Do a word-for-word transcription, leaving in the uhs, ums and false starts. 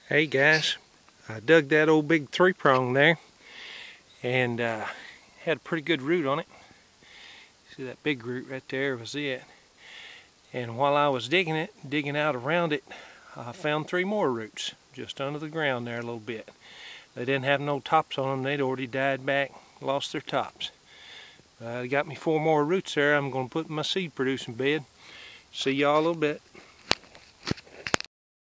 Hey guys, I dug that old big three prong there and uh, had a pretty good root on it. See that big root right there was it. And while I was digging it, digging out around it, I found three more roots just under the ground there a little bit. They didn't have no tops on them. They'd already died back, lost their tops. Uh, got me four more roots there. I'm going to put in my seed producing bed. See y'all a little bit.